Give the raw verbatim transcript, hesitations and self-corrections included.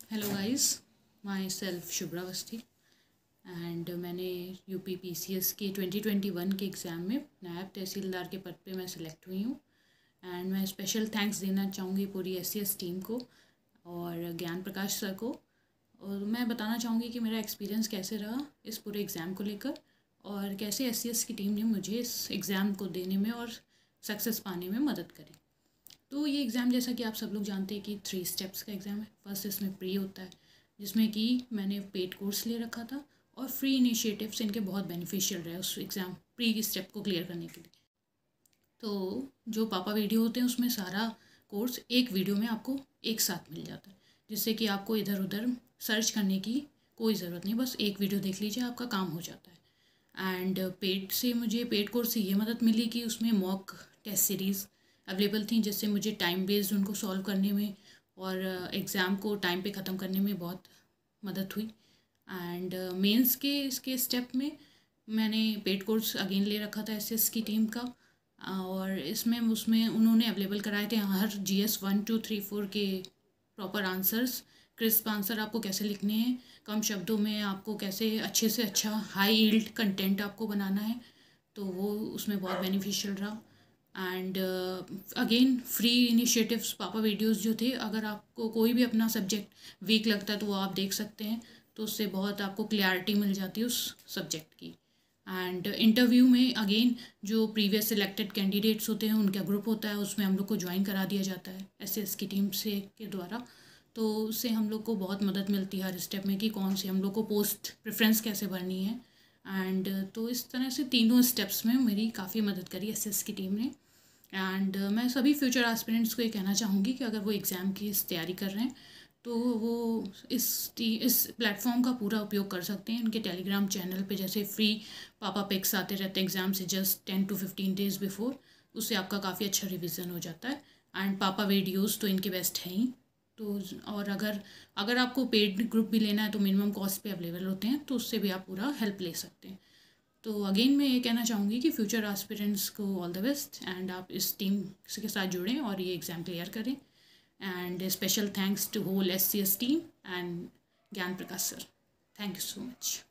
Hello guys, myself Shubhra Awasthi and मैंने UP PCS के twenty twenty one के exam में नायब तहसीलदार के पद पे मैं सिलेक्ट हुई हूँ। एंड मैं स्पेशल थैंक्स देना चाहूँगी पूरी एससीएस टीम को और ज्ञान प्रकाश सर को। और मैं बताना चाहूँगी कि मेरा एक्सपीरियंस कैसे रहा इस पूरे एग्ज़ाम को लेकर और कैसे एससीएस की टीम ने मुझे इस एग्ज़ाम को देने में और सक्सेस पाने में मदद करी। तो ये एग्ज़ाम, जैसा कि आप सब लोग जानते हैं कि थ्री स्टेप्स का एग्ज़ाम है। फर्स्ट इसमें प्री होता है, जिसमें कि मैंने पेड कोर्स ले रखा था और फ्री इनिशिएटिव्स इनके बहुत बेनिफिशियल रहे उस एग्ज़ाम प्री की स्टेप को क्लियर करने के लिए। तो जो पापा वीडियो होते हैं उसमें सारा कोर्स एक वीडियो में आपको एक साथ मिल जाता है, जिससे कि आपको इधर उधर सर्च करने की कोई ज़रूरत नहीं, बस एक वीडियो देख लीजिए, आपका काम हो जाता है। एंड पेड से मुझे पेड कोर्स से ये मदद मिली कि उसमें मॉक टेस्ट सीरीज़ अवेलेबल थी, जिससे मुझे टाइम बेस्ड उनको सॉल्व करने में और एग्ज़ाम को टाइम पे ख़त्म करने में बहुत मदद हुई। एंड मेंस के इसके स्टेप में मैंने पेड कोर्स अगेन ले रखा था एसएस की टीम का, और इसमें उसमें उन्होंने अवेलेबल कराए थे हर GS one two three four के प्रॉपर आंसर्स, क्रिस्प आंसर आपको कैसे लिखने हैं, कम शब्दों में आपको कैसे अच्छे से अच्छा हाई यील्ड कंटेंट आपको बनाना है, तो वो उसमें बहुत बेनिफिशियल रहा। एंड अगेन फ्री इनिशिएटिव्स पापा वीडियोस जो थे, अगर आपको कोई भी अपना सब्जेक्ट वीक लगता है तो वो आप देख सकते हैं, तो उससे बहुत आपको क्लैरिटी मिल जाती है उस सब्जेक्ट की। एंड इंटरव्यू में अगेन जो प्रीवियस सिलेक्टेड कैंडिडेट्स होते हैं उनका ग्रुप होता है, उसमें हम लोग को ज्वाइन करा दिया जाता है एसएस की टीम से के द्वारा। तो उससे हम लोग को बहुत मदद मिलती है हर स्टेप में कि कौन से हम लोग को पोस्ट प्रेफरेंस कैसे भरनी है। एंड तो इस तरह से तीनों स्टेप्स में मेरी काफ़ी मदद करी एसएस की टीम ने। एंड uh, मैं सभी फ्यूचर एस्पिरेंट्स को ये कहना चाहूँगी कि अगर वो एग्ज़ाम की तैयारी कर रहे हैं तो वो इस इस प्लेटफॉर्म का पूरा उपयोग कर सकते हैं। इनके टेलीग्राम चैनल पे जैसे फ्री पापा पिक्स आते रहते हैं एग्ज़ाम से just ten to fifteen days before, उससे आपका काफ़ी अच्छा रिवीजन हो जाता है। एंड पापा वीडियोज़ तो इनके बेस्ट हैं ही। तो और अगर अगर आपको पेड ग्रुप भी लेना है तो मिनिमम कॉस्ट पे अवेलेबल होते हैं, तो उससे भी आप पूरा हेल्प ले सकते हैं। तो अगेन मैं ये कहना चाहूँगी कि फ्यूचर एस्पिरेंट्स को ऑल द बेस्ट, एंड आप इस टीम के साथ जुड़ें और ये एग्ज़ाम क्लियर करें। And special thanks to whole S C S team and Gyan Prakash sir. Thank you so much.